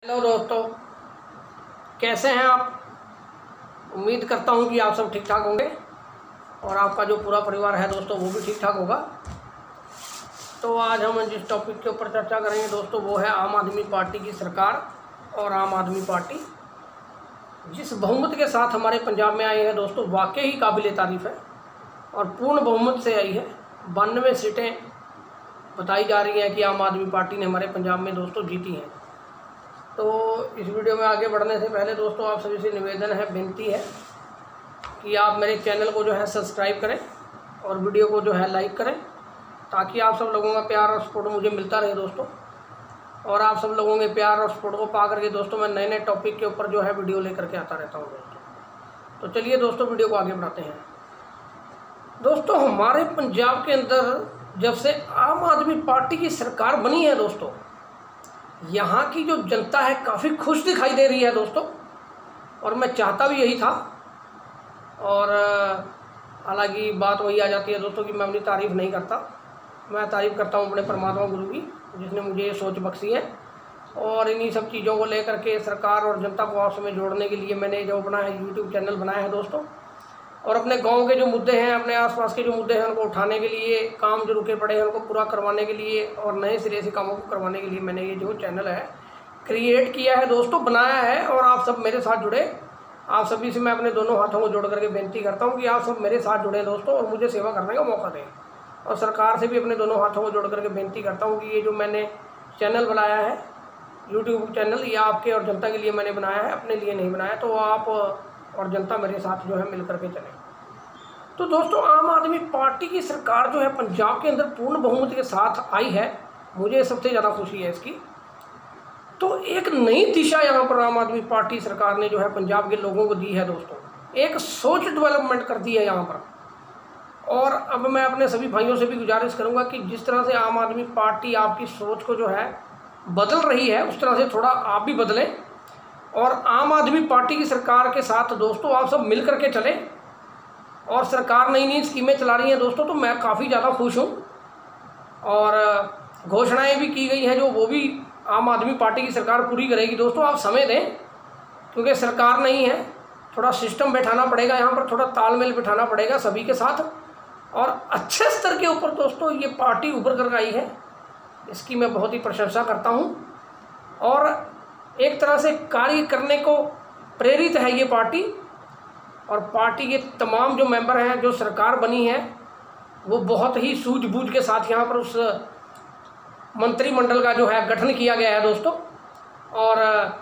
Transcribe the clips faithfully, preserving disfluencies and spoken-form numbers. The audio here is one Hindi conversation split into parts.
हेलो दोस्तों, कैसे हैं आप। उम्मीद करता हूं कि आप सब ठीक ठाक होंगे और आपका जो पूरा परिवार है दोस्तों वो भी ठीक ठाक होगा। तो आज हम जिस टॉपिक के ऊपर चर्चा करेंगे दोस्तों वो है आम आदमी पार्टी की सरकार। और आम आदमी पार्टी जिस बहुमत के साथ हमारे पंजाब में आई है दोस्तों, वाकई ही काबिल तारीफ़ है और पूर्ण बहुमत से आई है। बानवे सीटें बताई जा रही हैं कि आम आदमी पार्टी ने हमारे पंजाब में दोस्तों जीती हैं। तो इस वीडियो में आगे बढ़ने से पहले दोस्तों आप सभी से निवेदन है, विनती है कि आप मेरे चैनल को जो है सब्सक्राइब करें और वीडियो को जो है लाइक करें, ताकि आप सब लोगों का प्यार और सपोर्ट मुझे मिलता रहे दोस्तों। और आप सब लोगों के प्यार और सपोर्ट को पा करके दोस्तों मैं नए नए टॉपिक के ऊपर जो है वीडियो लेकर के आता रहता हूँ दोस्तों। तो चलिए दोस्तों वीडियो को आगे बढ़ाते हैं। दोस्तों हमारे पंजाब के अंदर जब से आम आदमी पार्टी की सरकार बनी है दोस्तों, यहाँ की जो जनता है काफ़ी खुश दिखाई दे रही है दोस्तों। और मैं चाहता भी यही था। और हालांकि बात वही आ जाती है दोस्तों कि मैं अपनी तारीफ़ नहीं करता, मैं तारीफ़ करता हूँ अपने परमात्मा गुरु की, जिसने मुझे ये सोच बख्शी है। और इन्हीं सब चीज़ों को लेकर के सरकार और जनता को आपस में जोड़ने के लिए मैंने जो अपना है यूट्यूब चैनल बनाया है दोस्तों। और अपने गांव के जो मुद्दे हैं, अपने आसपास के जो मुद्दे हैं, उनको उठाने के लिए, काम जो रुके पड़े हैं उनको पूरा करवाने के लिए और नए सिरे से कामों को करवाने के लिए मैंने ये जो चैनल है क्रिएट किया है दोस्तों, बनाया है। और आप सब मेरे साथ जुड़े। आप सभी से मैं अपने दोनों हाथों को जोड़ करके बेनती करता हूँ कि आप सब मेरे साथ जुड़े दोस्तों और मुझे सेवा करने का मौका दें। और सरकार से भी अपने दोनों हाथों को जोड़ करके बेनती करता हूँ कि ये जो मैंने चैनल बनाया है यूट्यूब चैनल, ये आपके और जनता के लिए मैंने बनाया है, अपने लिए नहीं बनाया। तो आप और जनता मेरे साथ जो है मिल करके चलें। तो दोस्तों आम आदमी पार्टी की सरकार जो है पंजाब के अंदर पूर्ण बहुमत के साथ आई है, मुझे सबसे ज़्यादा खुशी है इसकी। तो एक नई दिशा यहाँ पर आम आदमी पार्टी सरकार ने जो है पंजाब के लोगों को दी है दोस्तों, एक सोच डेवलपमेंट कर दी है यहाँ पर। और अब मैं अपने सभी भाइयों से भी गुजारिश करूँगा कि जिस तरह से आम आदमी पार्टी आपकी सोच को जो है बदल रही है, उस तरह से थोड़ा आप भी बदलें और आम आदमी पार्टी की सरकार के साथ दोस्तों आप सब मिल करके चलें। और सरकार नई नई स्कीमें चला रही हैं दोस्तों, तो मैं काफ़ी ज़्यादा खुश हूँ। और घोषणाएं भी की गई हैं जो वो भी आम आदमी पार्टी की सरकार पूरी करेगी दोस्तों। आप समय दें, क्योंकि सरकार नहीं है, थोड़ा सिस्टम बैठाना पड़ेगा यहाँ पर, थोड़ा तालमेल बैठाना पड़ेगा सभी के साथ। और अच्छे स्तर के ऊपर दोस्तों ये पार्टी उभर कर आई है, इसकी मैं बहुत ही प्रशंसा करता हूँ। और एक तरह से कार्य करने को प्रेरित है ये पार्टी। और पार्टी के तमाम जो मेंबर हैं, जो सरकार बनी है, वो बहुत ही सूझबूझ के साथ यहाँ पर उस मंत्रिमंडल का जो है गठन किया गया है दोस्तों। और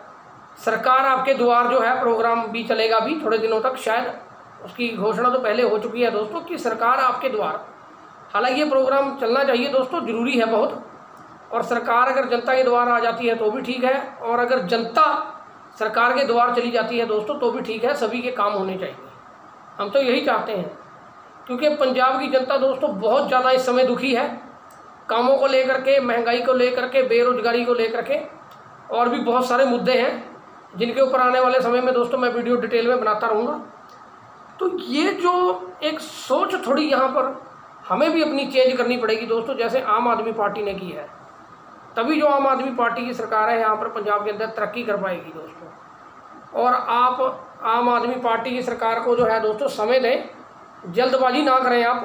सरकार आपके द्वार जो है प्रोग्राम भी चलेगा भी थोड़े दिनों तक, शायद उसकी घोषणा तो पहले हो चुकी है दोस्तों कि सरकार आपके द्वार। हालांकि ये प्रोग्राम चलना चाहिए दोस्तों, ज़रूरी है बहुत। और सरकार अगर जनता के द्वार आ जाती है तो भी ठीक है, और अगर जनता सरकार के द्वार चली जाती है दोस्तों तो भी ठीक है, सभी के काम होने चाहिए। हम तो यही चाहते हैं, क्योंकि पंजाब की जनता दोस्तों बहुत ज़्यादा इस समय दुखी है, कामों को लेकर के, महंगाई को लेकर के, बेरोजगारी को लेकर के, और भी बहुत सारे मुद्दे हैं जिनके ऊपर आने वाले समय में दोस्तों मैं वीडियो डिटेल में बनाता रहूँगा। तो ये जो एक सोच थोड़ी यहाँ पर हमें भी अपनी चेंज करनी पड़ेगी दोस्तों, जैसे आम आदमी पार्टी ने की है, तभी जो आम आदमी पार्टी की सरकार है यहाँ पर पंजाब के अंदर तरक्की कर पाएगी दोस्तों। और आप आम आदमी पार्टी की सरकार को जो है दोस्तों समय दें, जल्दबाजी ना करें आप।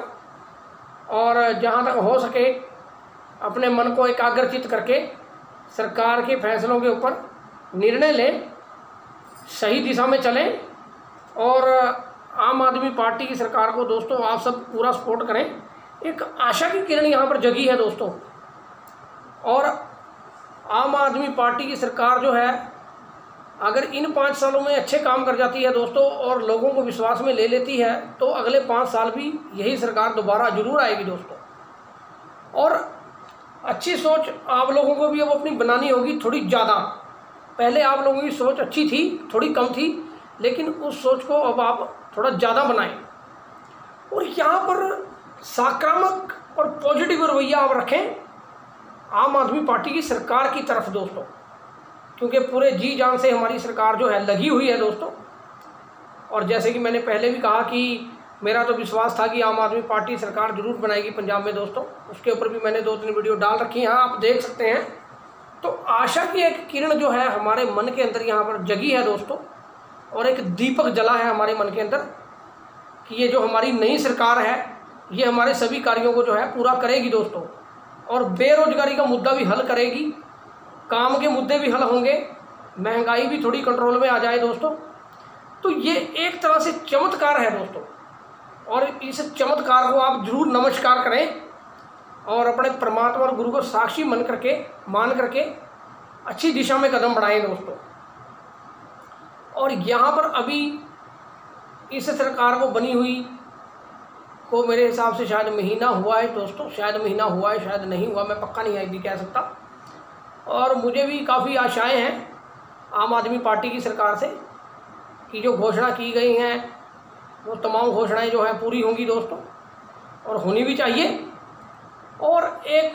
और जहाँ तक हो सके अपने मन को एकाग्रचित करके सरकार के फैसलों के ऊपर निर्णय लें, सही दिशा में चलें। और आम आदमी पार्टी की सरकार को दोस्तों आप सब पूरा सपोर्ट करें। एक आशा की किरण यहाँ पर जगी है दोस्तों। और आम आदमी पार्टी की सरकार जो है अगर इन पाँच सालों में अच्छे काम कर जाती है दोस्तों और लोगों को विश्वास में ले लेती है, तो अगले पाँच साल भी यही सरकार दोबारा जरूर आएगी दोस्तों। और अच्छी सोच आप लोगों को भी अब अपनी बनानी होगी थोड़ी ज़्यादा। पहले आप लोगों की सोच अच्छी थी, थोड़ी कम थी, लेकिन उस सोच को अब आप थोड़ा ज़्यादा बनाएं। और यहाँ पर सकारात्मक और पॉजिटिव रवैया आप रखें आम आदमी पार्टी की सरकार की तरफ दोस्तों, क्योंकि पूरे जी जान से हमारी सरकार जो है लगी हुई है दोस्तों। और जैसे कि मैंने पहले भी कहा कि मेरा तो विश्वास था कि आम आदमी पार्टी सरकार जरूर बनाएगी पंजाब में दोस्तों, उसके ऊपर भी मैंने दो तीन वीडियो डाल रखी हैं, आप देख सकते हैं। तो आशा की एक किरण जो है हमारे मन के अंदर यहाँ पर जगी है दोस्तों, और एक दीपक जला है हमारे मन के अंदर कि ये जो हमारी नई सरकार है ये हमारे सभी कार्यों को जो है पूरा करेगी दोस्तों, और बेरोजगारी का मुद्दा भी हल करेगी, काम के मुद्दे भी हल होंगे, महंगाई भी थोड़ी कंट्रोल में आ जाए दोस्तों। तो ये एक तरह से चमत्कार है दोस्तों, और इस चमत्कार को आप जरूर नमस्कार करें और अपने परमात्मा और गुरु को साक्षी मन करके मान करके अच्छी दिशा में कदम बढ़ाएं दोस्तों। और यहाँ पर अभी इस सरकार को बनी हुई को मेरे हिसाब से शायद महीना हुआ है दोस्तों, शायद महीना हुआ है, शायद नहीं हुआ, मैं पक्का नहीं भी कह सकता। और मुझे भी काफ़ी आशाएं हैं आम आदमी पार्टी की सरकार से कि जो घोषणा की गई हैं वो तमाम घोषणाएं जो हैं पूरी होंगी दोस्तों, और होनी भी चाहिए। और एक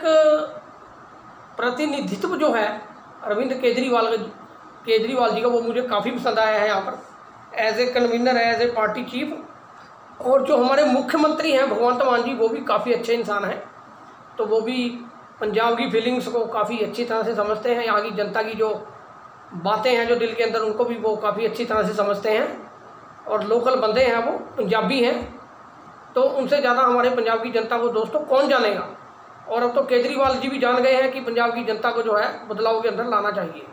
प्रतिनिधित्व जो है अरविंद केजरीवाल केजरीवाल जी का वो मुझे काफ़ी पसंद आया है यहाँ पर as a convener, as a party chief. और जो हमारे मुख्यमंत्री हैं भगवंत मान जी, वो भी काफ़ी अच्छे इंसान हैं, तो वो भी पंजाब की फीलिंग्स को काफ़ी अच्छी तरह से समझते हैं, यहाँ की जनता की जो बातें हैं जो दिल के अंदर उनको भी वो काफ़ी अच्छी तरह से समझते हैं, और लोकल बंदे हैं, वो पंजाबी हैं, तो उनसे ज़्यादा हमारे पंजाब की जनता को दोस्तों कौन जानेगा। और अब तो केजरीवाल जी भी जान गए हैं कि पंजाब की जनता को जो है बदलाव के अंदर लाना चाहिए,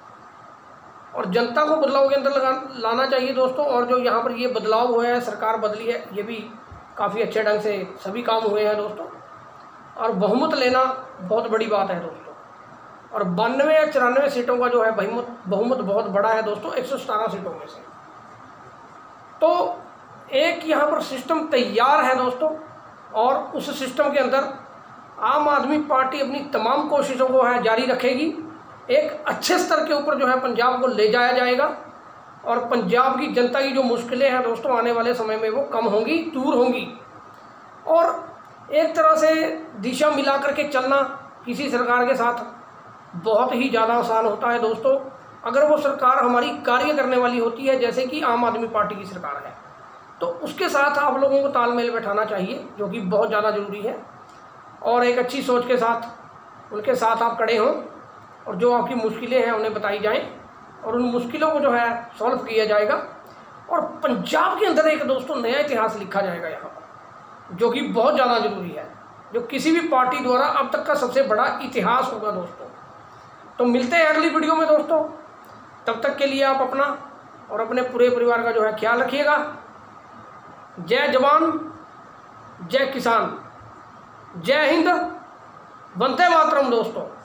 और जनता को बदलाव के अंदर लगा लाना चाहिए दोस्तों। और जो यहाँ पर ये बदलाव हुए हैं, सरकार बदली है, ये भी काफ़ी अच्छे ढंग से सभी काम हुए हैं दोस्तों, और बहुमत लेना बहुत बड़ी बात है दोस्तों। और बानवे या चौरानवे सीटों का जो है बहुमत बहुमत बहुत बड़ा है दोस्तों, एक सौ सतारह सीटों में से। तो एक यहाँ पर सिस्टम तैयार है दोस्तों, और उस सिस्टम के अंदर आम आदमी पार्टी अपनी तमाम कोशिशों को है जारी रखेगी। एक अच्छे स्तर के ऊपर जो है पंजाब को ले जाया जाएगा, और पंजाब की जनता की जो मुश्किलें हैं दोस्तों आने वाले समय में वो कम होंगी, दूर होंगी। और एक तरह से दिशा मिला करके चलना किसी सरकार के साथ बहुत ही ज़्यादा आसान होता है दोस्तों, अगर वो सरकार हमारी कार्य करने वाली होती है, जैसे कि आम आदमी पार्टी की सरकार है, तो उसके साथ आप लोगों को तालमेल बैठाना चाहिए, जो कि बहुत ज़्यादा ज़रूरी है। और एक अच्छी सोच के साथ उनके साथ आप खड़े हों, और जो आपकी मुश्किलें हैं उन्हें बताई जाएं, और उन मुश्किलों को जो है सॉल्व किया जाएगा, और पंजाब के अंदर एक दोस्तों नया इतिहास लिखा जाएगा यहाँ पर, जो कि बहुत ज़्यादा ज़रूरी है, जो किसी भी पार्टी द्वारा अब तक का सबसे बड़ा इतिहास होगा दोस्तों। तो मिलते हैं अगली वीडियो में दोस्तों, तब तक के लिए आप अपना और अपने पूरे परिवार का जो है ख्याल रखिएगा। जय जवान, जय किसान, जय हिंद, वंदे मातरम दोस्तों।